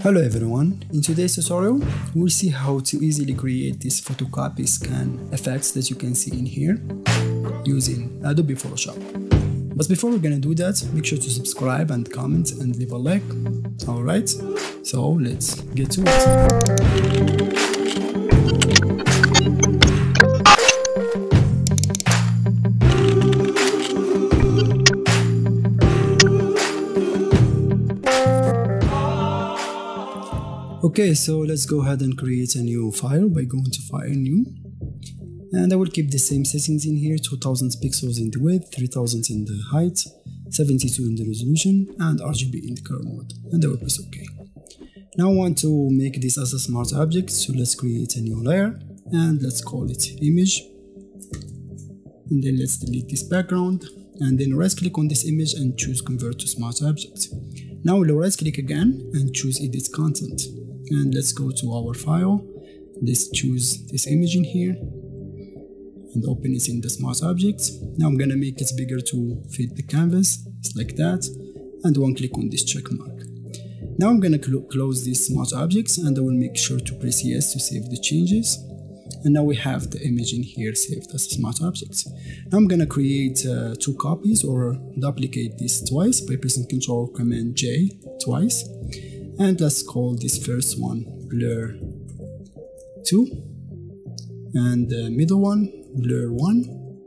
Hello everyone, in today's tutorial we'll see how to easily create this photocopy scan effects that you can see in here using Adobe Photoshop. But before we're gonna do that, make sure to subscribe and comment and leave a like. Alright, so let's get to it. Okay, so let's go ahead and create a new file by going to File, New. And I will keep the same settings in here, 2000 pixels in the width, 3000 in the height, 72 in the resolution, and RGB in the color mode. And I will press OK. Now I want to make this as a smart object, so let's create a new layer, and let's call it Image. And then let's delete this background, and then right click on this image and choose Convert to Smart Object. Now we'll right click again and choose Edit Content. And let's go to our file. Let's choose this image in here and open it in the smart objects. Now I'm gonna make it bigger to fit the canvas, just like that, and one click on this check mark. Now I'm gonna close these smart objects, and I will make sure to press yes to save the changes. And now we have the image in here saved as a smart object. Now I'm gonna create two copies or duplicate this twice by pressing Ctrl Command J twice. And let's call this first one Blur 2 and the middle one Blur 1,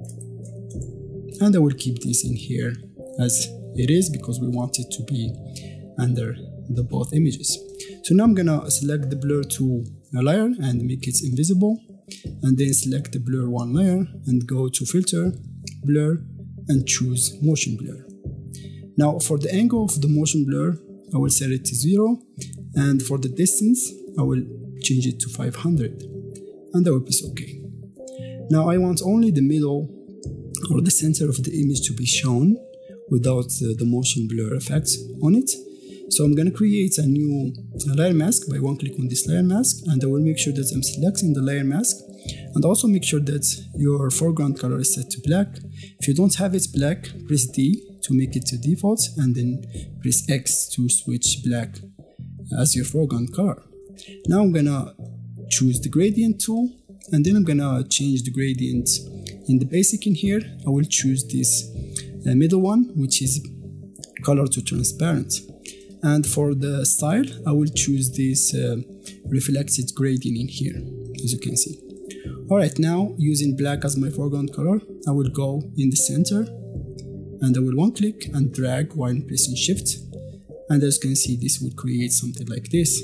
and I will keep this in here as it is because we want it to be under the both images. So now I'm gonna select the Blur 2 layer and make it invisible, and then select the Blur 1 layer and go to Filter, Blur, and choose Motion Blur. Now for the angle of the motion blur, I will set it to 0, and for the distance I will change it to 500, and I will press OK. Now I want only the middle or the center of the image to be shown without the motion blur effect on it. So I'm gonna create a new layer mask by one click on this layer mask, and I will make sure that I'm selecting the layer mask, and also make sure that your foreground color is set to black. If you don't have it black, press D to make it to default, and then press X to switch black as your foreground color. Now I'm gonna choose the gradient tool, and then I'm gonna change the gradient in the basic in here. I will choose this middle one, which is color to transparent. And for the style, I will choose this reflected gradient in here, as you can see. Alright, now using black as my foreground color, I will go in the center, and I will one click and drag while pressing Shift, and as you can see, this will create something like this.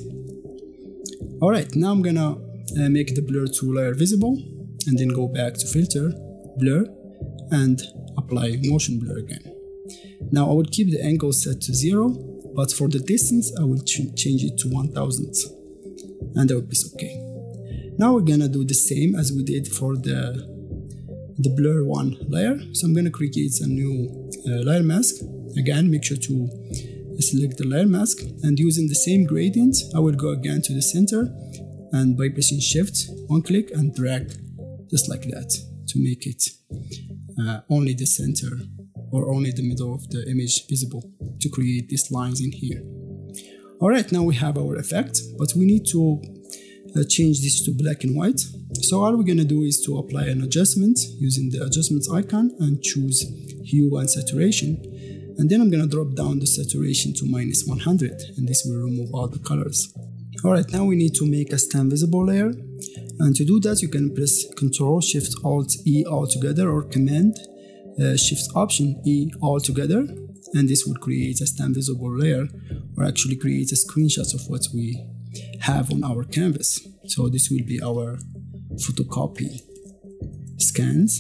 Alright, now I'm gonna make the Blur 2 layer visible, and then go back to Filter, Blur, and apply Motion Blur again. Now I will keep the angle set to 0, but for the distance I will change it to 1000, and I will press OK. Now we're gonna do the same as we did for the Blur 1 layer. So I'm gonna create a new layer mask. Again, make sure to select the layer mask, and using the same gradient I will go again to the center, and by pressing Shift, one click and drag just like that to make it only the center or only the middle of the image visible to create these lines in here. Alright, now we have our effect, but we need to change this to black and white. So all we're gonna do is to apply an adjustment using the adjustments icon and choose hue and saturation, and then I'm gonna drop down the saturation to -100, and this will remove all the colors. Alright, now we need to make a stand visible layer, and to do that you can press Ctrl Shift Alt E all together, or Command Shift Option E all together, and this will create a stand visible layer, or actually create a screenshot of what we have on our canvas. So this will be our photocopy scans.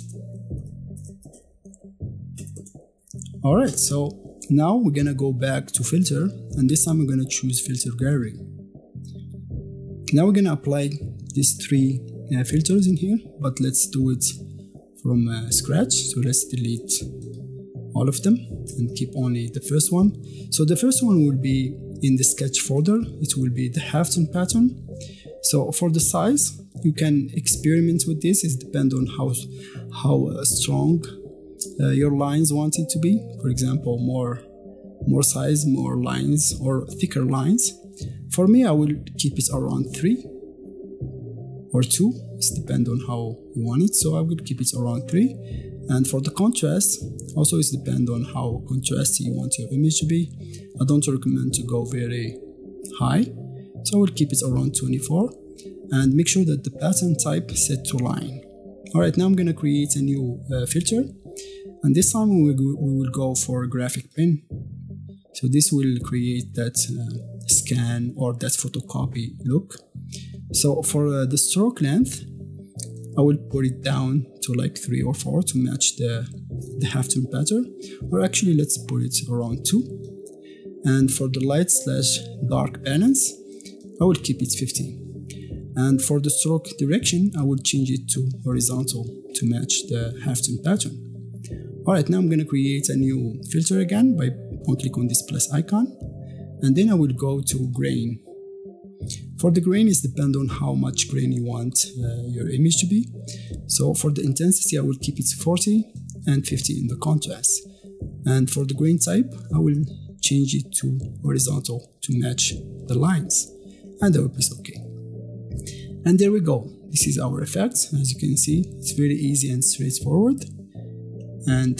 Alright, so now we're gonna go back to Filter, and this time we're gonna choose Filter Gallery. Now we're gonna apply these three filters in here, but let's do it from scratch. So let's delete all of them and keep only the first one. So the first one will be in the sketch folder. It will be the halftone pattern. So for the size, you can experiment with this. It depends on how strong your lines want it to be. For example, more size, more lines, or thicker lines. For me, I will keep it around 3 or 2. It depends on how you want it, so I will keep it around 3. And for the contrast, also it depends on how contrasty you want your image to be. I don't recommend to go very high, so I will keep it around 24. And make sure that the pattern type is set to line. Alright, now I'm going to create a new filter, and this time we will go for graphic pen. So this will create that scan or that photocopy look. So for the stroke length, I will put it down to like 3 or 4 to match the halftone pattern, or actually let's put it around 2. And for the light/dark balance, I will keep it 15. And for the stroke direction, I will change it to horizontal to match the halftone pattern. Alright, now I'm going to create a new filter again by click on this plus icon, and then I will go to grain. For the grain, it depends on how much grain you want your image to be. So for the intensity, I will keep it 40 and 50 in the contrast. And for the grain type, I will change it to horizontal to match the lines, and I will press OK. And there we go. This is our effect. As you can see, it's very easy and straightforward, and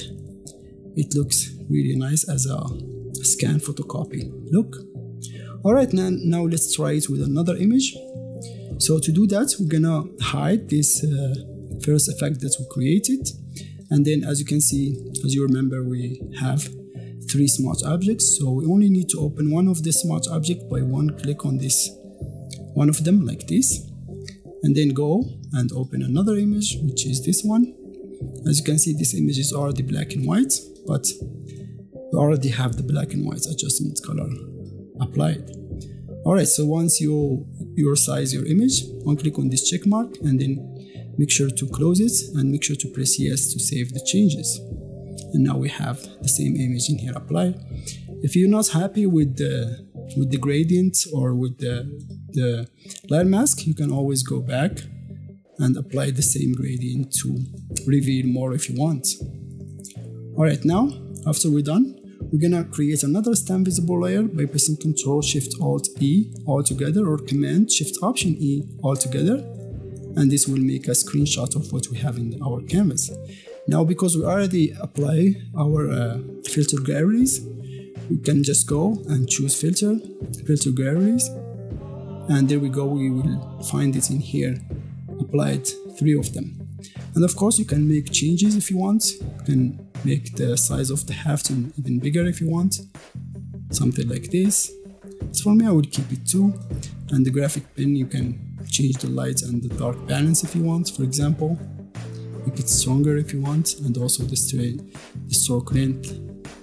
it looks really nice as a scan photocopy look. Alright, now let's try it with another image. So to do that, we're gonna hide this first effect that we created, and then as you can see, as you remember, we have 3 smart objects, so we only need to open one of the smart objects by one click on this one of them like this, and then go and open another image, which is this one. As you can see, this image is already black and white, but we already have the black and white adjustment color applied. Alright, so once you resize your image, click on this check mark, and then make sure to close it and make sure to press yes to save the changes. And now we have the same image in here applied. If you're not happy with the gradient or with the layer mask, you can always go back and apply the same gradient to reveal more if you want. Alright, now after we're done, we're gonna create another stamp visible layer by pressing Ctrl+Shift+Alt+E all together, or Command+Shift+Option+E all together, and this will make a screenshot of what we have in our canvas. Now, because we already apply our filter galleries, we can just go and choose filter galleries, and there we go, we will find it in here, applied 3 of them. And of course you can make changes if you want. You can make the size of the halftone even bigger if you want, something like this. So for me, I would keep it 2, and the graphic pen, you can change the light and the dark balance if you want, for example, make it stronger if you want, and also the stroke length.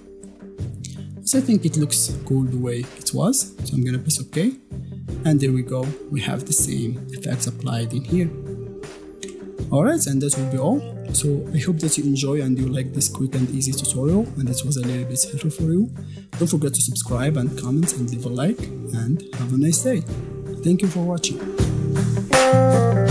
So I think it looks cool the way it was, so I'm gonna press OK, and there we go, we have the same effects applied in here. Alright, and that will be all. So I hope that you enjoy and you like this quick and easy tutorial, and this was a little bit helpful for you. Don't forget to subscribe and comment and leave a like, and have a nice day. Thank you for watching.